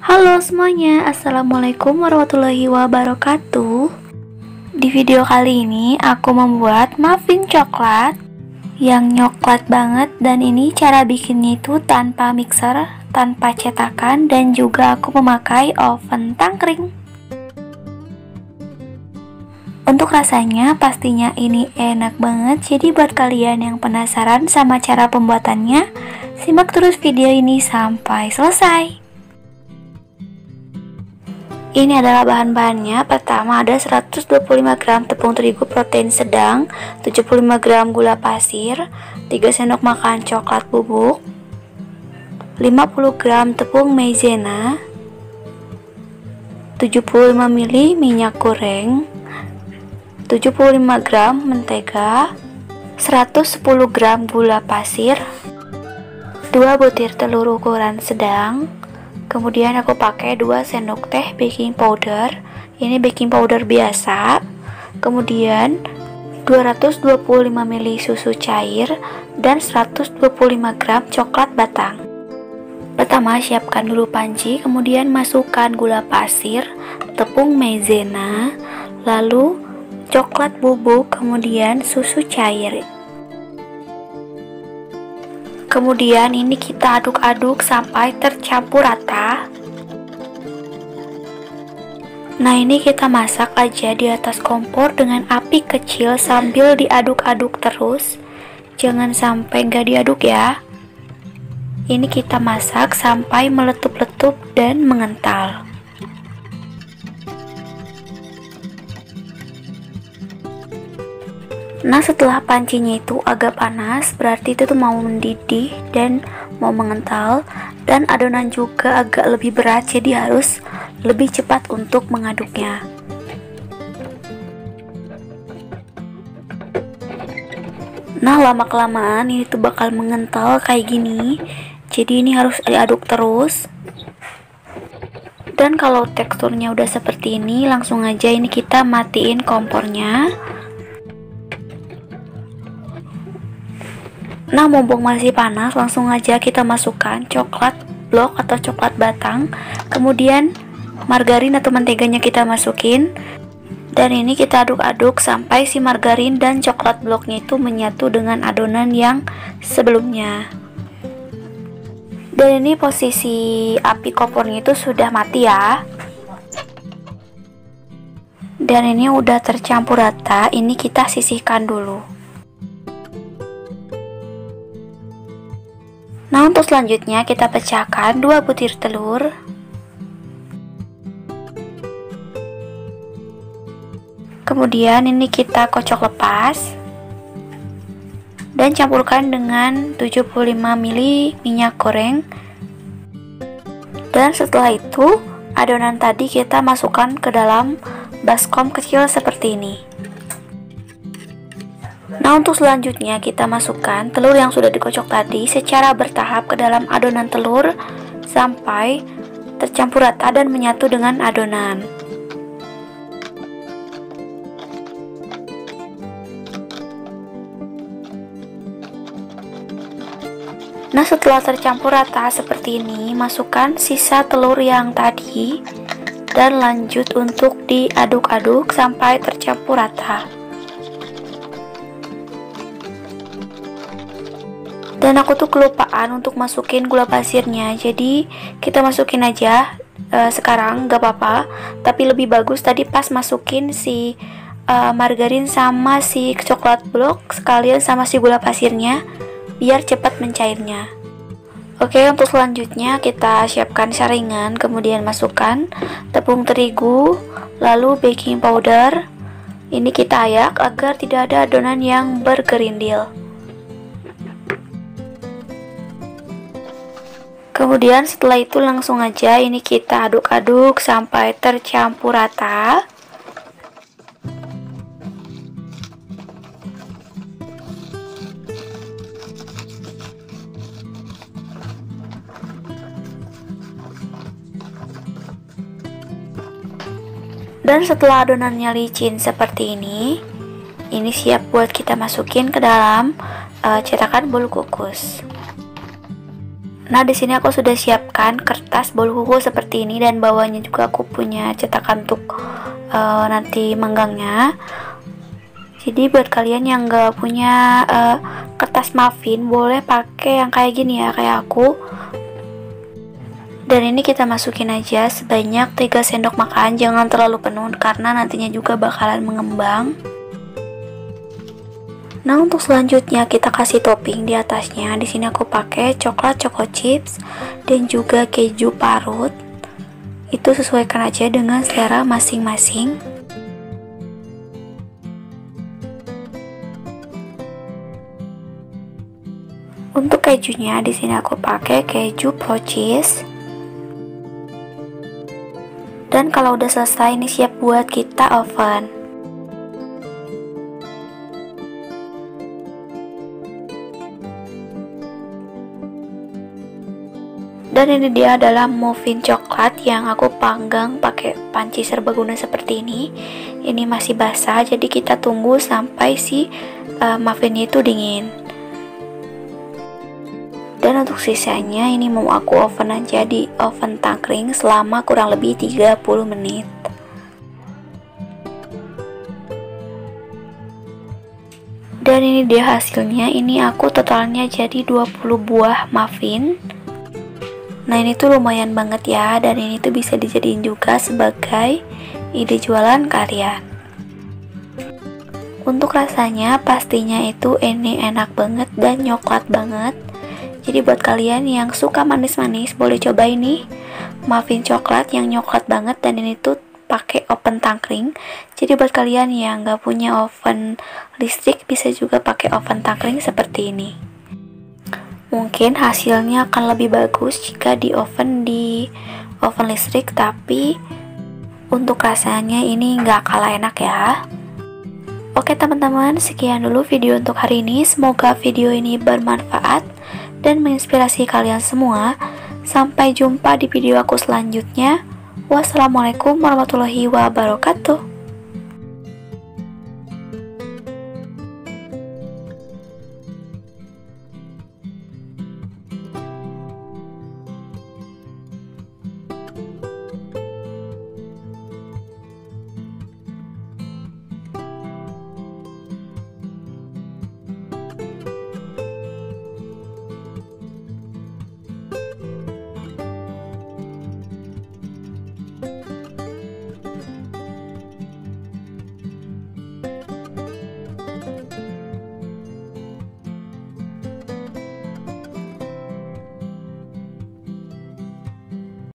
Halo semuanya, Assalamualaikum warahmatullahi wabarakatuh. Di video kali ini aku membuat muffin coklat yang nyoklat banget. Dan ini cara bikinnya itu tanpa mixer, tanpa cetakan, dan juga aku memakai oven tangkring. Untuk rasanya pastinya ini enak banget. Jadi buat kalian yang penasaran sama cara pembuatannya, simak terus video ini sampai selesai. Ini adalah bahan-bahannya. Pertama ada 125 gram tepung terigu protein sedang, 75 gram gula pasir, 3 sendok makan coklat bubuk, 50 gram tepung maizena, 75 ml minyak goreng, 75 gram mentega, 110 gram gula pasir, 2 butir telur ukuran sedang. Kemudian aku pakai 2 sendok teh baking powder. Ini baking powder biasa. Kemudian 225 ml susu cair dan 125 gram coklat batang. Pertama siapkan dulu panci, kemudian masukkan gula pasir, tepung maizena, lalu coklat bubuk, kemudian susu cair. Kemudian ini kita aduk-aduk sampai tercampur rata. Nah, ini kita masak aja di atas kompor dengan api kecil sambil diaduk-aduk terus. Jangan sampai nggak diaduk ya. Ini kita masak sampai meletup-letup dan mengental. Nah, setelah pancinya itu agak panas, berarti itu tuh mau mendidih dan mau mengental, dan adonan juga agak lebih berat, jadi harus lebih cepat untuk mengaduknya. Nah, lama-kelamaan ini tuh bakal mengental kayak gini, jadi ini harus diaduk terus. Dan kalau teksturnya udah seperti ini, langsung aja ini kita matiin kompornya. Nah, mumpung masih panas, langsung aja kita masukkan coklat blok atau coklat batang. Kemudian margarin atau menteganya kita masukin. Dan ini kita aduk-aduk sampai si margarin dan coklat bloknya itu menyatu dengan adonan yang sebelumnya. Dan ini posisi api kompornya itu sudah mati ya. Dan ini udah tercampur rata, ini kita sisihkan dulu. Nah, untuk selanjutnya kita pecahkan 2 butir telur. Kemudian ini kita kocok lepas dan campurkan dengan 75 ml minyak goreng. Dan setelah itu adonan tadi kita masukkan ke dalam baskom kecil seperti ini. Nah, untuk selanjutnya kita masukkan telur yang sudah dikocok tadi secara bertahap ke dalam adonan telur sampai tercampur rata dan menyatu dengan adonan. Nah, setelah tercampur rata seperti ini, masukkan sisa telur yang tadi dan lanjut untuk diaduk-aduk sampai tercampur rata. Dan aku tuh kelupaan untuk masukin gula pasirnya, jadi kita masukin aja sekarang, gak apa-apa. Tapi lebih bagus tadi pas masukin si margarin sama si coklat blok sekalian sama si gula pasirnya, biar cepat mencairnya. Oke, untuk selanjutnya kita siapkan saringan, kemudian masukkan tepung terigu, lalu baking powder. Ini kita ayak agar tidak ada adonan yang bergerindil. Kemudian setelah itu langsung aja ini kita aduk-aduk sampai tercampur rata. Dan setelah adonannya licin seperti ini siap buat kita masukin ke dalam cetakan bolu kukus. Nah, di sini aku sudah siapkan kertas bolu kuku seperti ini, dan bawahnya juga aku punya cetakan untuk nanti menggangnya. Jadi buat kalian yang gak punya kertas muffin, boleh pakai yang kayak gini ya, kayak aku. Dan ini kita masukin aja sebanyak 3 sendok makan, jangan terlalu penuh karena nantinya juga bakalan mengembang. Nah, untuk selanjutnya kita kasih topping di atasnya. Di sini aku pakai coklat choco chips dan juga keju parut. Itu sesuaikan aja dengan selera masing-masing. Untuk kejunya di sini aku pakai keju pro cheese. Dan kalau udah selesai, ini siap buat kita oven. Dan ini dia adalah muffin coklat yang aku panggang pakai panci serbaguna seperti ini. Ini masih basah, jadi kita tunggu sampai si muffinnya itu dingin. Dan untuk sisanya ini mau aku oven aja di oven tangkring selama kurang lebih 30 menit. Dan ini dia hasilnya. Ini aku totalnya jadi 20 buah muffin. Nah, ini tuh lumayan banget ya, dan ini tuh bisa dijadiin juga sebagai ide jualan kalian. Untuk rasanya pastinya itu ini enak banget dan coklat banget. Jadi buat kalian yang suka manis-manis, boleh coba ini muffin coklat yang coklat banget, dan ini tuh pakai oven tangkring. Jadi buat kalian yang gak punya oven listrik, bisa juga pakai oven tangkring seperti ini. Mungkin hasilnya akan lebih bagus jika di oven listrik, tapi untuk rasanya ini gak kalah enak ya. Oke teman-teman, sekian dulu video untuk hari ini. Semoga video ini bermanfaat dan menginspirasi kalian semua. Sampai jumpa di video aku selanjutnya. Wassalamualaikum warahmatullahi wabarakatuh.